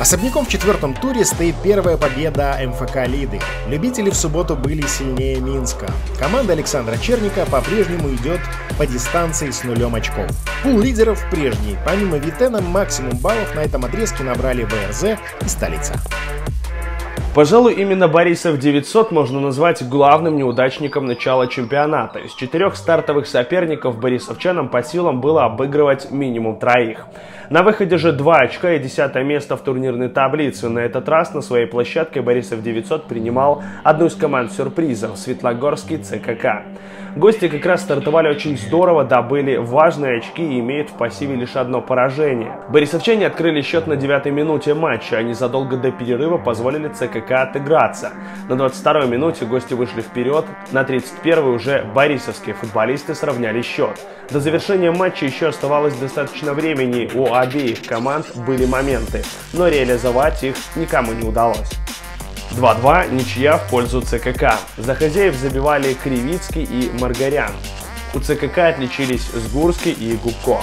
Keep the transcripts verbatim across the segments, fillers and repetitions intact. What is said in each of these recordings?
Особняком в четвертом туре стоит первая победа эм эф ка Лиды. Любители в субботу были сильнее Минска. Команда Александра Черника по-прежнему идет по дистанции с нулем очков. Пул лидеров прежний. Помимо Витена, максимум баллов на этом отрезке набрали вэ эр зэ и Столица. Пожалуй, именно Борисов девятьсот можно назвать главным неудачником начала чемпионата. Из четырех стартовых соперников борисовчанам по силам было обыгрывать минимум троих. На выходе же два очка и десятое место в турнирной таблице. На этот раз на своей площадке Борисов девятьсот принимал одну из команд сюрпризов – Светлогорский цэ ка ка. Гости как раз стартовали очень здорово, добыли важные очки и имеют в пассиве лишь одно поражение. Борисовчане открыли счет на девятой минуте матча. Они задолго до перерыва позволили цэ ка ка отыграться. На двадцать второй минуте гости вышли вперед. На тридцать первой уже борисовские футболисты сравняли счет. До завершения матча еще оставалось достаточно времени. У обеих команд были моменты, но реализовать их никому не удалось. два-два, ничья в пользу цэ ка ка. За хозяев забивали Кривицкий и Маргарян. У цэ ка ка отличились Сгурский и Губко.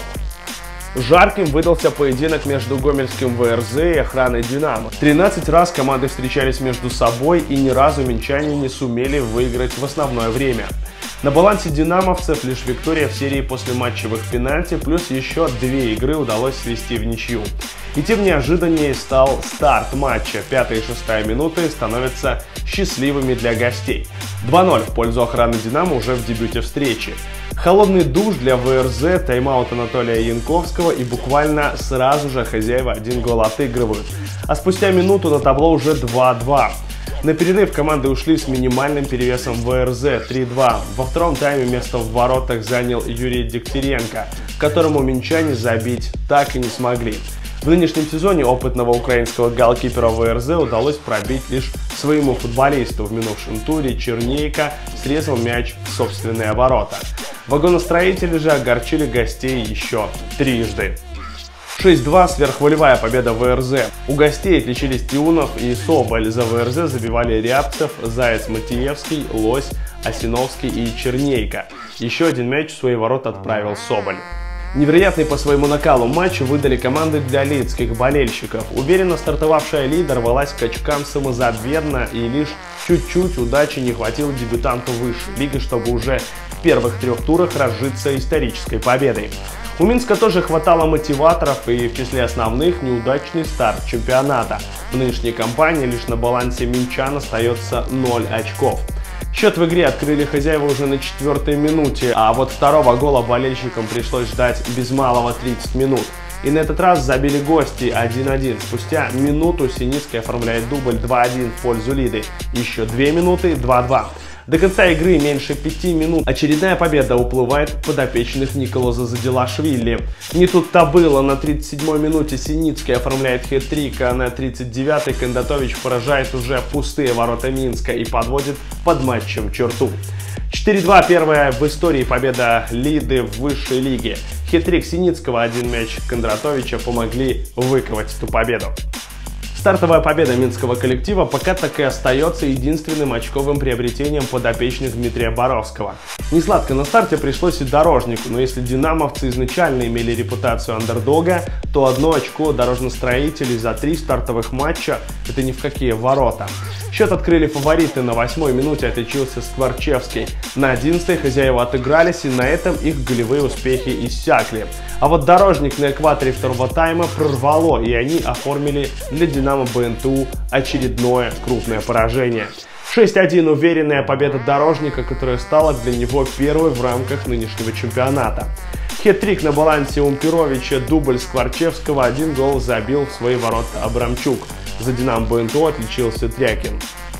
Жарким выдался поединок между гомельским вэ эр зэ и охраной Динамо. тринадцать раз команды встречались между собой, и ни разу минчане не сумели выиграть в основное время. На балансе динамовцев лишь виктория в серии после матчевых пенальти, плюс еще две игры удалось свести в ничью. И тем неожиданнее стал старт матча. Пятая и шестая минуты становятся счастливыми для гостей. два-ноль в пользу охраны Динамо уже в дебюте встречи. Холодный душ для вэ эр зэ, тайм-аут Анатолия Янковского, и буквально сразу же хозяева один гол отыгрывают. А спустя минуту на табло уже два-два. На перерыв команды ушли с минимальным перевесом вэ эр зэ три-два. Во втором тайме место в воротах занял Юрий Дегтяренко, которому минчане забить так и не смогли. В нынешнем сезоне опытного украинского голкипера вэ эр зэ удалось пробить лишь своему футболисту. В минувшем туре Чернейко срезал мяч в собственные ворота. Вагоностроители же огорчили гостей еще трижды. шесть-два, сверхволевая победа вэ эр зэ. У гостей отличились Тиунов и Соболь. За вэ эр зэ забивали Рябцев, Заяц Матиевский, Лось, Осиновский и Чернейко. Еще один мяч в свои ворота отправил Соболь. Невероятный по своему накалу матч выдали команды для лидских болельщиков. Уверенно стартовавшая Лида рвалась к очкам самозабвенно, и лишь чуть-чуть удачи не хватило дебютанту высшей лиги, чтобы уже в первых трех турах разжиться исторической победой. У Минска тоже хватало мотиваторов, и в числе основных неудачный старт чемпионата. В нынешней кампании лишь на балансе минчан остается ноль очков. Счет в игре открыли хозяева уже на четвертой минуте, а вот второго гола болельщикам пришлось ждать без малого тридцать минут. И на этот раз забили гости один-один. Спустя минуту Синицкий оформляет дубль два-один в пользу Лиды. Еще две минуты два-два. До конца игры меньше пяти минут. Очередная победа уплывает подопечных Николаза Задилашвили. Не тут-то было. На тридцать седьмой минуте Синицкий оформляет хет-трик, а на тридцать девятой Кондратович поражает уже пустые ворота Минска и подводит под матчем черту. четыре-два, первая в истории победа Лиды в высшей лиге. Хет-трик Синицкого, один мяч Кондратовича помогли выковать эту победу. Стартовая победа минского коллектива пока так и остается единственным очковым приобретением подопечных Дмитрия Боровского. Несладко на старте пришлось и Дорожнику, но если динамовцы изначально имели репутацию андердога, то одно очко дорожностроителей за три стартовых матча – это ни в какие ворота. Счет открыли фавориты, на восьмой минуте отличился Скворчевский. На одиннадцатой хозяева отыгрались, и на этом их голевые успехи иссякли. А вот Дорожник на экваторе второго тайма прорвало, и они оформили для Динамо бэ эн тэ у очередное крупное поражение. шесть-один, уверенная победа Дорожника, которая стала для него первой в рамках нынешнего чемпионата. Хет-трик на балансе Умпировича, дубль Скворчевского, один гол забил в свои ворота Абрамчук. За Динамо бэ эн тэ у отличился Трякин.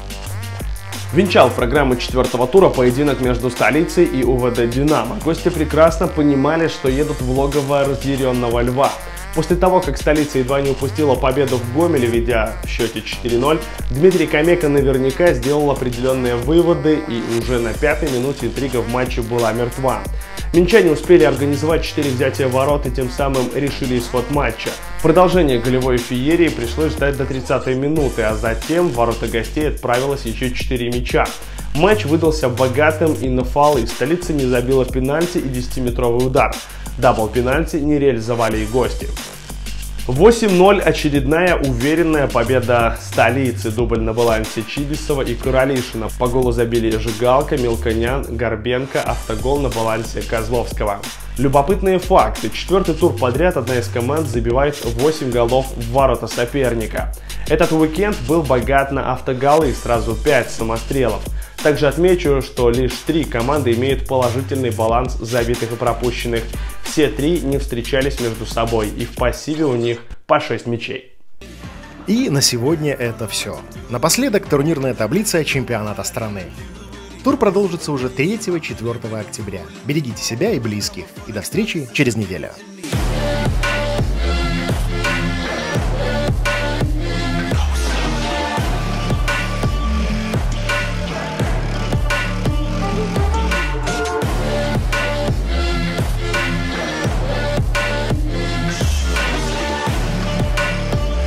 Венчал программу четвертого тура поединок между Столицей и у вэ дэ Динамо. Гости прекрасно понимали, что едут в логово разъяренного льва. После того, как Столица едва не упустила победу в Гомеле, ведя в счете четыре-ноль, Дмитрий Камека наверняка сделал определенные выводы, и уже на пятой минуте интрига в матче была мертва. Минчане успели организовать четыре взятия ворот и тем самым решили исход матча. Продолжение голевой феерии пришлось ждать до тридцатой минуты, а затем в ворота гостей отправилось еще четыре мяча. Матч выдался богатым и на фолы. Столица не забила пенальти и десятиметровый удар. Дабл пенальти не реализовали и гости. восемь ноль очередная уверенная победа столицы. Дубль на балансе Чибисова и Куралишина. По голу забили Жигалка, Мелконян, Горбенко, автогол на балансе Козловского. Любопытные факты. Четвертый тур подряд одна из команд забивает восемь голов в ворота соперника. Этот уикенд был богат на автоголы, сразу пять самострелов. Также отмечу, что лишь три команды имеют положительный баланс забитых и пропущенных. Все три не встречались между собой, и в пассиве у них по шесть мячей. И на сегодня это все. Напоследок турнирная таблица чемпионата страны. Тур продолжится уже третьего-четвёртого октября. Берегите себя и близких. И до встречи через неделю.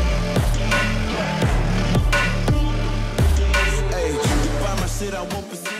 I won't